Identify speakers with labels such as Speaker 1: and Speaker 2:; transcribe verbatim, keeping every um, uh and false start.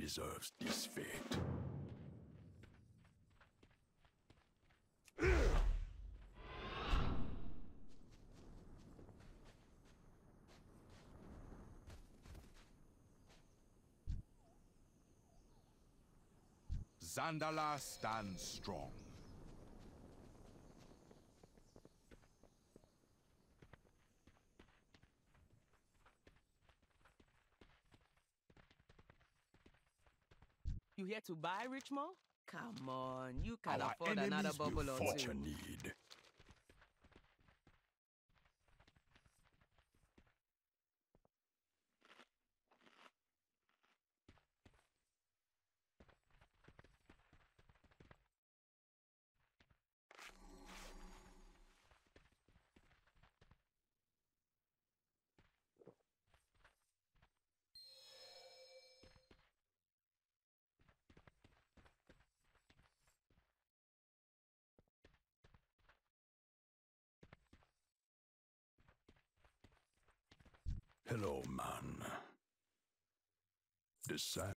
Speaker 1: deserves this fate.
Speaker 2: Zandala stands strong.
Speaker 3: You here to buy, Richmo? Come on, you can
Speaker 1: Our
Speaker 3: afford another
Speaker 1: enemies
Speaker 3: bubble
Speaker 1: will
Speaker 3: or
Speaker 1: fought
Speaker 3: two.
Speaker 1: a need. Hello, man. The sand